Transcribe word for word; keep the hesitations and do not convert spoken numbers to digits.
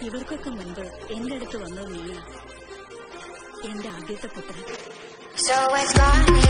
ഇവർക്കൊക്കെ മുൻപ് എന്റെ അടുത്ത് വന്നത് നീയാ, എന്റെ ആദ്യത്തെ പുത്രൻ.